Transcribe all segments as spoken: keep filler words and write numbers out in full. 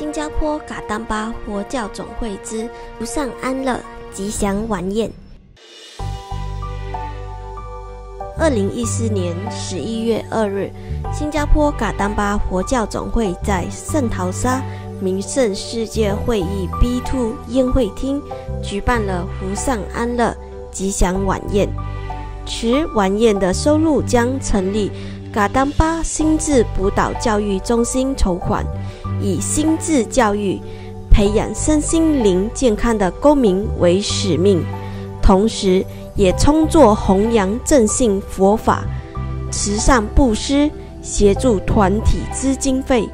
新加坡嘎当巴佛教总会之福上安乐吉祥晚宴。二零一四年十一月二日，新加坡嘎当巴佛教总会在圣淘沙名胜世界会议 B 二 宴会厅举办了福上安乐吉祥晚宴。此晚宴的收入将成立嘎当巴心智辅导教育中心筹款，以心智教育培养身心灵健康的公民为使命，同时也充作弘扬正信佛法、慈善布施、协助团体之经费。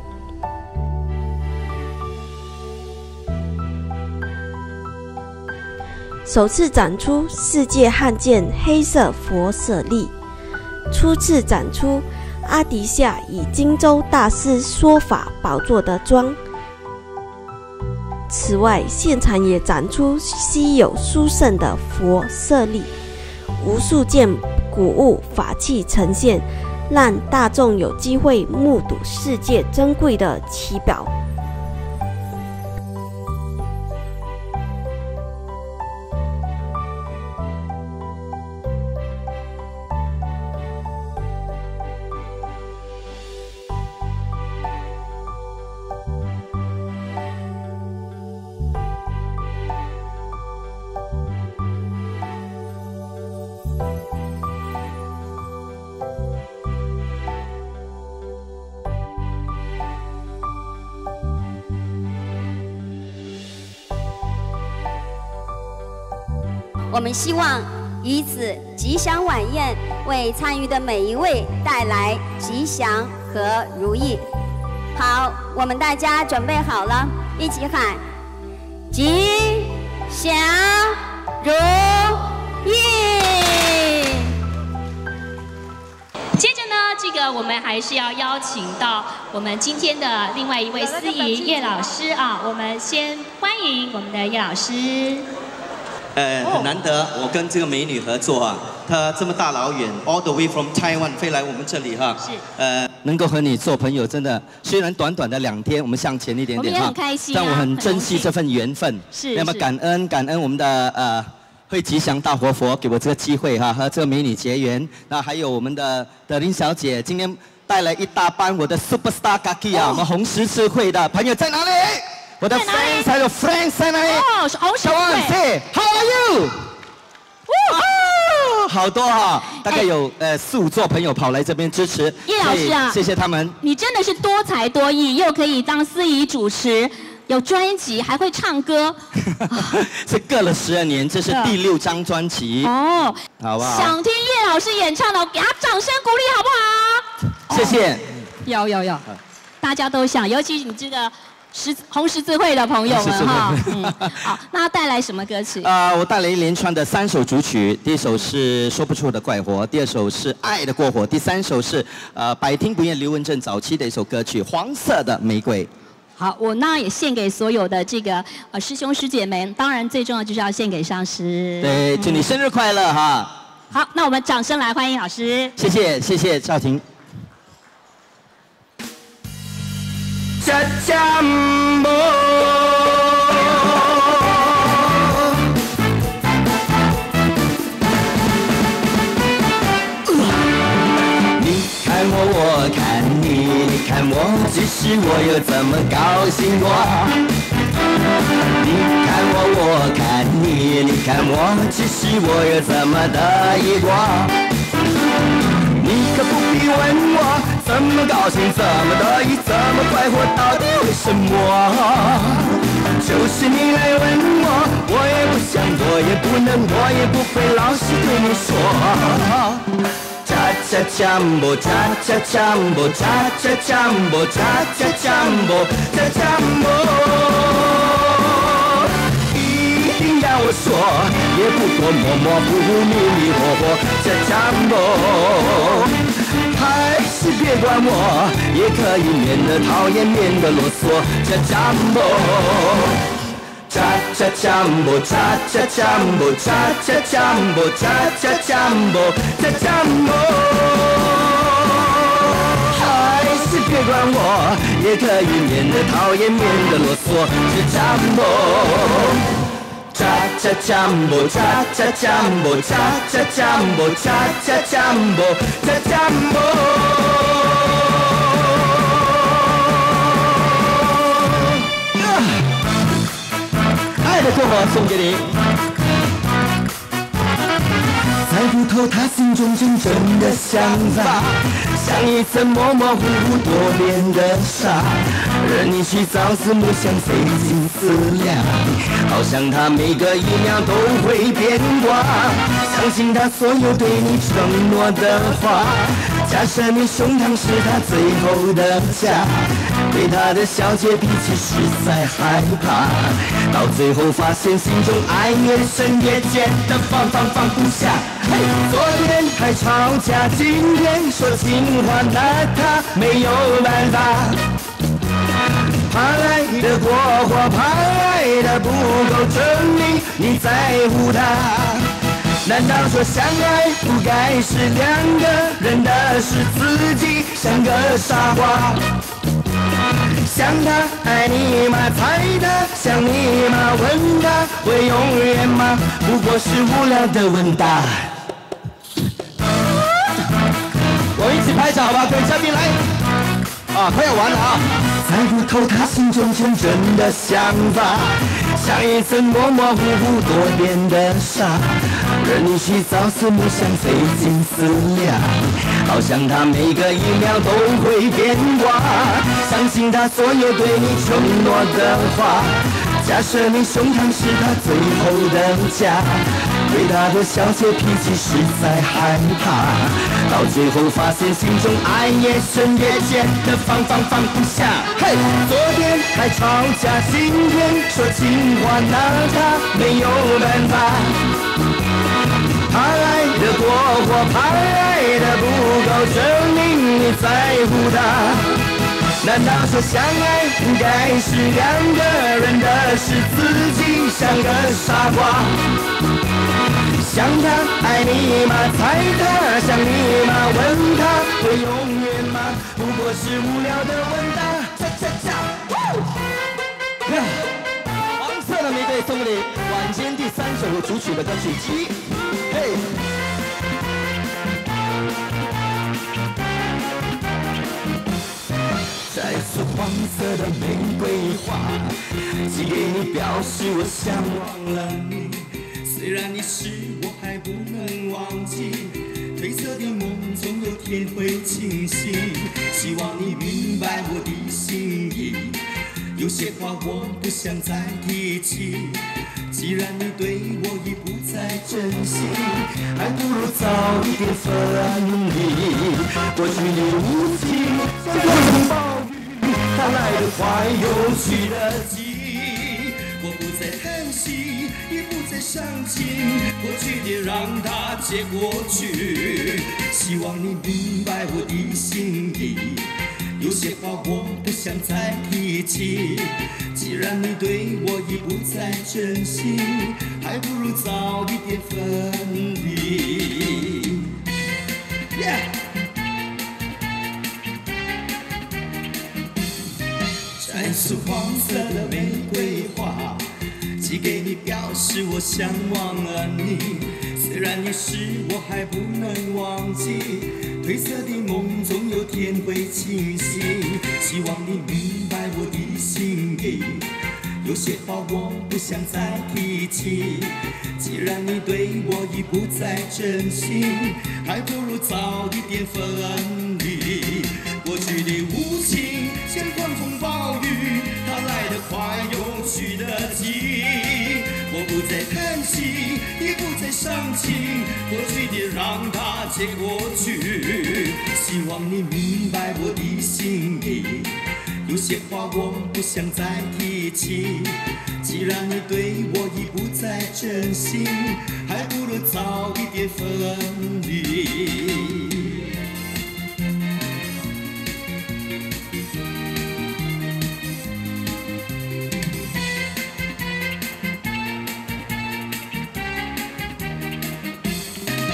首次展出世界罕见黑色佛舍利，初次展出阿迪夏以荆州大师说法宝座的装。此外，现场也展出稀有殊胜的佛舍利，无数件古物法器呈现，让大众有机会目睹世界珍贵的奇宝。 我们希望以此吉祥晚宴为参与的每一位带来吉祥和如意。好，我们大家准备好了，一起喊吉祥如意。 接着呢，这个我们还是要邀请到我们今天的另外一位司仪叶老师啊，我们先欢迎我们的叶老师。 呃，很难得，我跟这个美女合作啊，她这么大老远 ，all the way from Taiwan 飞来我们这里哈，是，呃，能够和你做朋友，真的，虽然短短的两天，我们向前一点点哈， 我们也很开心啊， 但我很珍惜这份缘分， 是， 那么感恩感恩我们的呃会吉祥大活佛给我这个机会哈，和这个美女结缘，那还有我们的德林小姐今天带来一大班我的 superstar Kaki 啊，我们红十字会的朋友在哪里？我的 friends 还有 friends 在哪里？ 哦，红十字会。 How are you？ 哦，好多哈，大概有呃四五座朋友跑来这边支持。 叶老师啊， 谢谢他们。 你真的是多才多艺，又可以当司仪主持，有专辑，还会唱歌。 这隔了十二年，这是第六张专辑。哦，好不好？ 想听叶老师演唱的，给他掌声鼓励好不好？ 谢谢。 有有有，大家都想，尤其你这个。十红十字会的朋友们哈，嗯，好，那带来什么歌曲？ 啊、呃，我带来一连串的三首主曲，第一首是说不出的怪活，第二首是爱的过火，第三首是呃百听不厌刘文正早期的一首歌曲《黄色的玫瑰》。 好，我那也献给所有的这个呃师兄师姐们，当然最重要就是要献给上师。 对，祝你生日快乐哈！ 好，那我们掌声来欢迎老师。 谢谢谢谢赵婷。恰恰么，你看我，我看你，你看我，其实我又怎么高兴过？你看我，我看你，你看我，其实我又怎么得意过？你可不必问我怎么高兴，怎么得意，怎么快活，到底为什么？就是你来问我，我也不想，我也不能，我也不会老实对你说。恰恰chambo，恰恰chambo，恰恰chambo，恰恰chambo，恰恰chambo。一定要我说，也不多模模糊糊、迷迷糊糊，恰chambo。还是别管我，也可以免得讨厌，免得啰嗦。恰恰么，恰恰恰么，恰恰恰么，恰恰恰么，恰恰恰么，恰恰么。还是别管惯我，也可以免得讨厌，免得啰嗦。这战斗。cha cha jambo cha cha jambo cha cha jambo cha cha jambo cha jambo 爱的过火送给你，猜不透他心中真正的想法，像一层模模糊糊多变的沙，任你去朝思暮想费尽思量，好像他每个一秒都会变卦，相信他所有对你承诺的话，假设你胸膛是他最后的家，对他的小姐脾气实在害怕，到最后发现心中爱越深越浅的放放放不下。嘿，昨天还吵架，今天说情话，那他没有办法。怕爱的过火，怕爱的不够证明你在乎他。难道说相爱不该是两个人的事，自己像个傻瓜？想他爱你吗？猜他想你吗？问他会永远吗？不过是无聊的问答。我们一起拍手好吧，各位嘉宾来。啊，快要完了啊！猜不透他心中真正的想法，像一层模模糊糊多变的沙，任你去朝思暮想费尽思量，好像他每个一秒都会变卦，相信他所有对你承诺的话，假设你胸膛是他最后的家，对他的小姐脾气实在害怕，到最后发现心中爱越深越浅的放放放不下。嘿，昨天还吵架，今天说情话，那他没有办法。怕爱的过火，怕爱的不够证明你在乎他。难道说相爱不该是两个人的事，自己像个傻瓜？想他爱你吗？猜他想你吗？问他会永远吗？不过是无聊的问答。恰恰恰，黄色的玫瑰送给你，晚间第三首主曲的歌曲七。嘿。再次黄色的玫瑰花，寄给你表示我想忘了你。虽然你是我还不能忘记，褪色的梦总有天会清醒。希望你明白我的心意，有些话我不想再提起。既然你对我已不再珍惜，还不如早一点分离。过去的无情像风暴雨，它来得快又去得急。我不再叹息，也不再伤心，过去的让它接过去。希望你明白我的心意，有些话我不想再提起。既然你对我已不再珍惜，还不如早一点分离。Yeah! 摘束黄色的玫瑰花，寄给你表示我想忘了你。虽然你是我还不能忘记，褪色的梦总有天会清醒。希望你明白我的心意，有些话我不想再提起。既然你对我已不再珍惜，还不如早一点分离。过去的无情像狂风暴雨，它来得快又去得急。我不再叹息，也不再伤心，过去的让它接过去。希望你明白我的心意，有些话我不想再提起。既然你对我已不再珍惜，还不如早一点分离。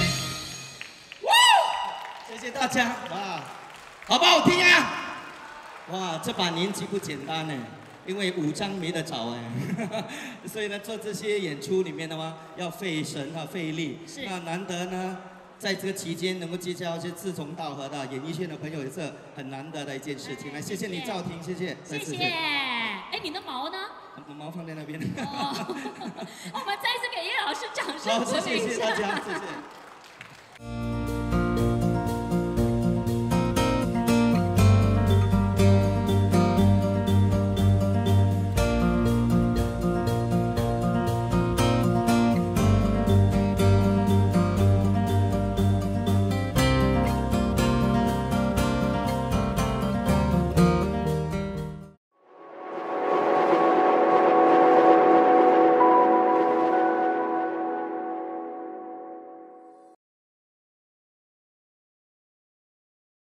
谢谢大家，哇，好不好听啊？ 哇，这把年纪不简单呢，因为五张没得找哎，所以呢，做这些演出里面的话，要费神啊，费力。 是。 那难得呢，在这个期间能够结交一些志同道合的演艺圈的朋友，也是很难得的一件事情。来，谢谢你赵婷，谢谢， 谢谢。哎，你的毛呢？ 毛放在那边。 哦，我们再次给叶老师掌声鼓励一下。 好，谢谢大家，谢谢。